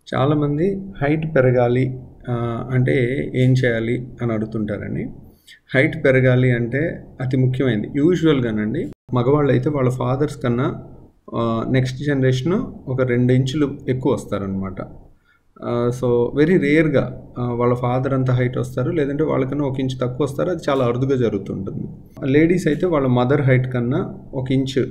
చాలామంది హైట్ పెరగాలి అంటే ఏం చేయాలి అని అడుగుతుంటారండి. హైట్ పెరగాలి అంటే అతి ముఖ్యమైనది యూజువల్‌గానండి మగవాళ్ళైతే వాళ్ళ ఫాదర్స్ కన్నా నెక్స్ట్ జనరేషను ఒక 2 ఇంచులు ఎక్కువొస్తారనమాట. సో, వెరీ రేర్‌గా వాళ్ళ ఫాదర్ అంత హైట్ వస్తారు. లేదంటే వాళ్ళకన్నా 1 ఇంచు తక్కువొస్తారు. అది చాలా అరుదుగా జరుగుతుంటుంది. లేడీస్ అయితే వాళ్ళ మదర్ హైట్ కన్నా 1 ఇంచు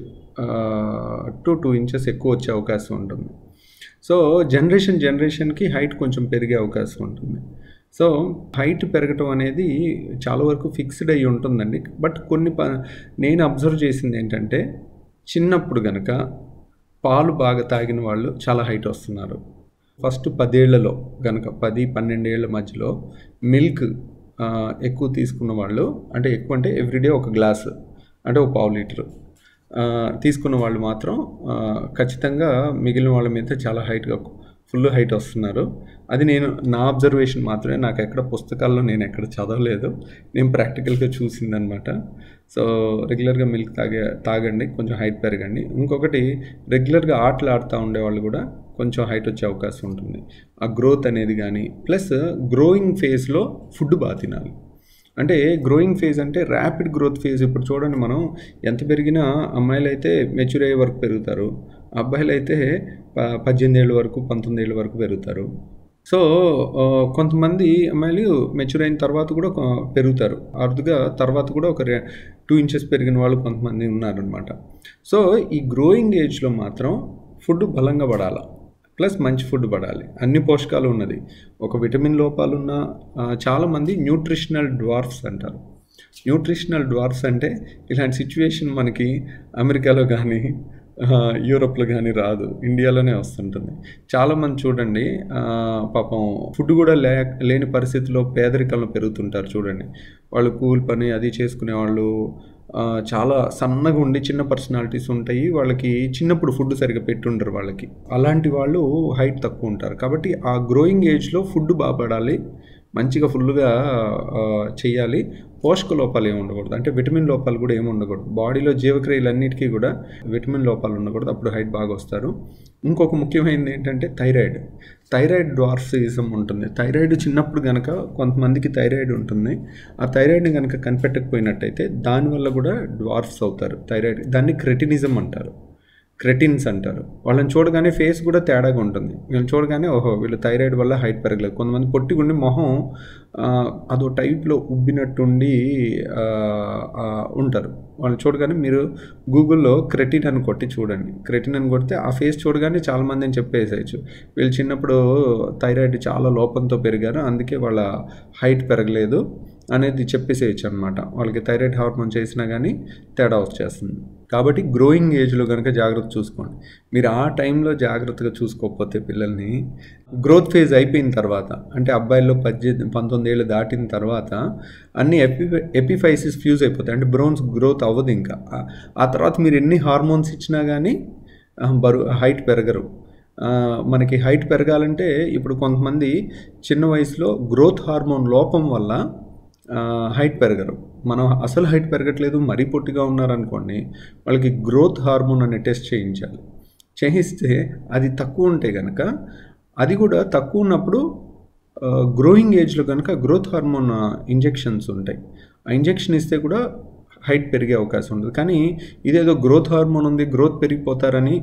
టు 2 ఇంచెస్ ఎక్కువొచ్చే అవకాశం ఉంటుంది. సో, జనరేషన్‌కి హైట్ కొంచెం పెరిగే అవకాశం ఉంటుంది. సో, హైట్ పెరగటం అనేది చాలా వరకు ఫిక్స్‌డ్ అయ్యి ఉంటుందండి. బట్ నేను అబ్జర్వ్ చేసిందేంటంటే, చిన్నప్పుడు గనక పాలు బాగా తాగిన వాళ్ళు చాలా హైట్ వస్తున్నారు. ఫస్ట్ 10 ఏళ్లలో గనక 10, 12 ఏళ్ల మధ్యలో మిల్క్ ఎక్కువ తీసుకున్న వాళ్ళు, అంటే ఎక్కువంటే ఎవ్రీడే ఒక గ్లాసు, అంటే ఒక పావు లీటరు తీసుకున్న వాళ్ళు మాత్రం ఖచ్చితంగా మిగిలిన వాళ్ళ మీద చాలా ఫుల్ హైట్ వస్తున్నారు. అది నా అబ్జర్వేషన్ మాత్రమే. నాకెక్కడ పుస్తకాల్లో నేనెక్కడ చదవలేదు. నేను ప్రాక్టికల్‌గా చూసిందనమాట. సో, రెగ్యులర్‌గా మిల్క్ తాగండి. కొంచెం హైట్ పెరగండి. ఇంకొకటి రెగ్యులర్‌గా ఆటలు ఆడుతూ ఉండేవాళ్ళు కూడా కొంచెం హైట్ వచ్చే అవకాశం ఉంటుంది. ఆ గ్రోత్ అనేది గానీ, ప్లస్ గ్రోయింగ్ ఫేజ్‌లో ఫుడ్ బాగా తినాలి. అంటే గ్రోయింగ్ ఫేజ్ అంటే ర్యాపిడ్ గ్రోత్ ఫేజ్. ఇప్పుడు చూడండి, మనం ఎంత పెరిగినా అమ్మాయిలైతే మెచ్యూర్ అయ్యే వరకు పెరుగుతారు. అబ్బాయిలైతే 18 ఏళ్ళ వరకు, 19 ఏళ్ళ వరకు పెరుగుతారు. సో, కొంతమంది అమ్మాయిలు మెచ్యూర్ అయిన తర్వాత కూడా పెరుగుతారు. అరుదుగా తర్వాత కూడా ఒక 2 ఇంచెస్ పెరిగిన వాళ్ళు కొంతమంది ఉన్నారనమాట. సో, ఈ గ్రోయింగ్ ఏజ్‌లో మాత్రం ఫుడ్ బలంగా పడాల. ప్లస్ మంచి ఫుడ్ పడాలి. అన్ని పోషకాలు ఉన్నది. ఒక విటమిన్ లోపాలున్న చాలామంది న్యూట్రిషనల్ డ్వార్ఫ్స్ అంటారు. న్యూట్రిషనల్ డ్వార్ఫ్స్ అంటే ఇలాంటి సిట్యుయేషన్ మనకి అమెరికాలో కానీ, యూరోప్‌లో కానీ రాదు. ఇండియాలోనే వస్తుంటుంది. చాలామంది చూడండి, పాపం ఫుడ్ కూడా లేని పరిస్థితిలో పేదరికంలో పెరుగుతుంటారు చూడండి. వాళ్ళు కూలి పని అది చేసుకునేవాళ్ళు, చాలా సన్నగా ఉండి చిన్న పర్సనాలిటీస్ ఉంటాయి. వాళ్ళకి చిన్నప్పుడు ఫుడ్ సరిగ్గా పెట్టుండరు వాళ్ళకి. అలాంటి వాళ్ళు హైట్ తక్కువ ఉంటారు. కాబట్టి ఆ గ్రోయింగ్ ఏజ్‌లో ఫుడ్ బాగా పడాలి. మంచిగా ఫుల్‌గా చెయ్యాలి. పోషక లోపాలు ఏమి ఉండకూడదు. అంటే విటమిన్ లోపాలు కూడా ఏమి ఉండకూడదు. బాడీలో జీవక్రియలన్నిటికీ కూడా విటమిన్ లోపాలు ఉండకూడదు. అప్పుడు హైట్ బాగా వస్తారు. ఇంకొక ముఖ్యమైనది ఏంటంటే థైరాయిడ్ డ్వార్ఫిజం ఉంటుంది. థైరాయిడ్ చిన్నప్పుడు గనక కొంతమందికి థైరాయిడ్ ఉంటుంది. ఆ థైరాయిడ్‌ని గనక కనిపెట్టకపోయినట్టయితే దానివల్ల కూడా డ్వార్ఫ్స్ అవుతారు. దాన్ని క్రెటినిజం అంటారు. క్రెటిన్స్ అంటారు. వాళ్ళని చూడగానే ఫేస్ కూడా తేడాగా ఉంటుంది. వీళ్ళని చూడగానే ఓహో! వీళ్ళు థైరాయిడ్ వల్ల హైట్ పెరగలేదు. కొంతమంది పొట్టిగుండి మొహం అదో టైప్‌లో ఉబ్బినట్టుండి ఉంటారు. వాళ్ళని చూడగానే మీరు గూగుల్‌లో క్రెటిన్ అని కొట్టి చూడండి. క్రెటిన్ అని కొడితే ఆ ఫేస్ చూడగానే చాలామందిని చెప్పేసేయచ్చు. వీళ్ళు చిన్నప్పుడు థైరాయిడ్ చాలా లోపంతో పెరిగారు. అందుకే వాళ్ళ హైట్ పెరగలేదు అనేది చెప్పేసేయచ్చు అనమాట. వాళ్ళకి థైరాయిడ్ హార్మోన్ చేసినా కానీ తేడా వచ్చేస్తుంది. కాబట్టి గ్రోయింగ్ ఏజ్‌లో కనుక జాగ్రత్త చూసుకోండి. మీరు ఆ టైంలో జాగ్రత్తగా చూసుకోకపోతే పిల్లల్ని గ్రోత్ ఫేజ్ అయిపోయిన తర్వాత, అంటే అబ్బాయిల్లో 19 ఏళ్ళు దాటిన తర్వాత అన్ని ఎపిఫైసిస్ ఫ్యూజ్ అయిపోతాయి. అంటే బ్రోన్స్ గ్రోత్ అవ్వదు ఇంకా. ఆ తర్వాత మీరు ఎన్ని హార్మోన్స్ ఇచ్చినా కానీ హైట్ పెరగరు. మనకి హైట్ పెరగాలంటే ఇప్పుడు కొంతమంది చిన్న వయసులో గ్రోత్ హార్మోన్ లోపం వల్ల హైట్ పెరగరు. మనం అసలు హైట్ పెరగట్లేదు, మరీ పొట్టిగా ఉన్నారనుకోండి, వాళ్ళకి గ్రోత్ హార్మోన్ అనే టెస్ట్ చేయించాలి. చేయిస్తే అది తక్కువ ఉంటే కనుక, అది కూడా తక్కువ ఉన్నప్పుడు గ్రోయింగ్ ఏజ్‌లో కనుక గ్రోత్ హార్మోన్ ఇంజెక్షన్స్ ఉంటాయి. ఆ ఇంజెక్షన్ ఇస్తే కూడా హైట్ పెరిగే అవకాశం ఉంటుంది. కానీ ఇదేదో గ్రోత్ హార్మోన్ ఉంది, గ్రోత్ పెరిగిపోతారని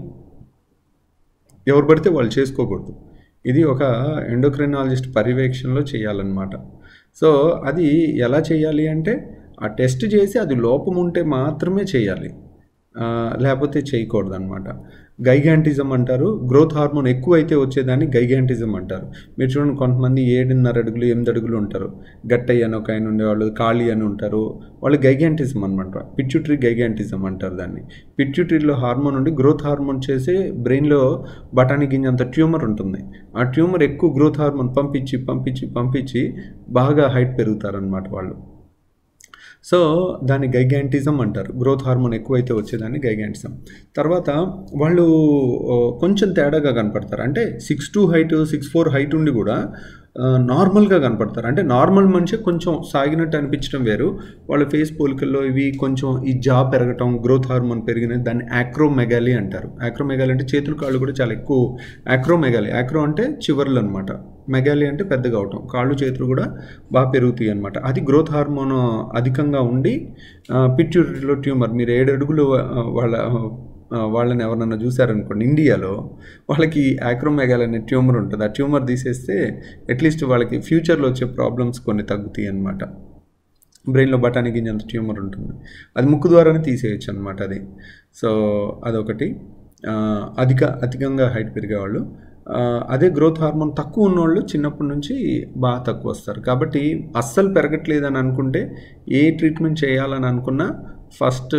ఎవరు పడితే వాళ్ళు చేసుకోకూడదు. ఇది ఒక ఎండోక్రైనాలజిస్ట్ పర్యవేక్షణలో చేయాలన్నమాట. సో, అది ఎలా చేయాలి అంటే, ఆ టెస్ట్ చేసి అది లోపం ఉంటే మాత్రమే చేయాలి. లేకపోతే చేయకూడదనమాట. గైగాంటిజం అంటారు. గ్రోత్ హార్మోన్ ఎక్కువైతే వచ్చేదాన్ని గైగాంటిజం అంటారు. మీరు చూడండి, కొంతమంది 7.5 అడుగులు, 8 అడుగులు ఉంటారు. గట్టయ్య అని ఒక ఆయన ఉండేవాళ్ళు, కాళీ అని ఉంటారు. వాళ్ళు గైగాంటిజం అనమాట. పిట్యూటరీ గైగాంటిజం అంటారు దాన్ని. పిట్యూటరీలో హార్మోన్ ఉండి గ్రోత్ హార్మోన్ చేసి బ్రెయిన్‌లో బఠానీ గింజంత ట్యూమర్ ఉంటుంది. ఆ ట్యూమర్ ఎక్కువ గ్రోత్ హార్మోన్ పంపించి బాగా హైట్ పెరుగుతారనమాట వాళ్ళు. సో, దాన్ని గైగాంటిజం అంటారు. గ్రోత్ హార్మోన్ ఎక్కువైతే వచ్చేదాన్ని గైగాంటిజం. తర్వాత వాళ్ళు కొంచెం తేడాగా కనపడతారు. అంటే 6'2" హైట్, 6'4" హైట్ ఉండి కూడా నార్మల్గా కనపడతారు. అంటే నార్మల్ మనిషి కొంచెం సాగినట్టు అనిపించడం వేరు. వాళ్ళ ఫేస్ పోలికల్లో ఇవి కొంచెం ఈ జా పెరగటం, గ్రోత్ హార్మోన్ పెరిగినది, దాన్ని యాక్రోమెగాలి అంటారు. యాక్రోమెగాలి అంటే చేతులు కాళ్ళు కూడా చాలా ఎక్కువ. యాక్రోమెగాలి, యాక్రో అంటే చివర్లు అనమాట, మెగాలి అంటే పెద్దగా అవటం, కాళ్ళు చేతులు కూడా బాగా పెరుగుతాయి అనమాట. అది గ్రోత్ హార్మోన్ అధికంగా ఉండి పిట్యూటరీలో ట్యూమర్. మీరు 7 అడుగులు వాళ్ళని ఎవరన్నా చూసారనుకోండి ఇండియాలో, వాళ్ళకి యాక్రోమెగాలి అనే ట్యూమర్ ఉంటుంది. ఆ ట్యూమర్ తీసేస్తే అట్లీస్ట్ వాళ్ళకి ఫ్యూచర్లో వచ్చే ప్రాబ్లమ్స్ కొన్ని తగ్గుతాయి అన్నమాట. బ్రెయిన్లో బఠానీ గింజంత ట్యూమర్ ఉంటుంది, అది ముక్కు ద్వారానే తీసేయచ్చు అనమాట అది. సో అదొకటి. అధికంగా హైట్ పెరిగేవాళ్ళు. అదే గ్రోత్ హార్మోన్ తక్కువ ఉన్నవాళ్ళు చిన్నప్పటి నుంచి బాగా తక్కువ వస్తారు. కాబట్టి అస్సలు పెరగట్లేదని అనుకుంటే ఏ ట్రీట్మెంట్ చేయాలని అనుకున్నా ఫస్ట్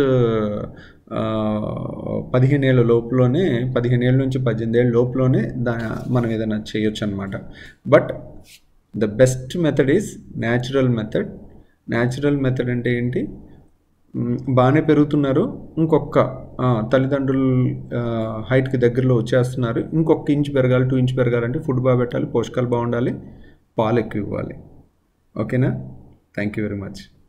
15 ఏళ్ళ లోపులోనే, 15 ఏళ్ళ నుంచి 18 ఏళ్ళ లోపులోనే మనం ఏదైనా చేయొచ్చు అనమాట. But the best method is natural method. Natural method అంటే ఏంటి? బాగానే పెరుగుతున్నారు, ఇంకొక తల్లిదండ్రులు హైట్కి దగ్గరలో వచ్చేస్తున్నారు, ఇంకొక ఇంచ్ పెరగాలి, 2 ఇంచ్ పెరగాలంటే ఫుడ్ బాగా పెట్టాలి, పోషకాలు బాగుండాలి, పాలు ఎక్కువ ఇవ్వాలి. ఓకేనా? Thank you very much.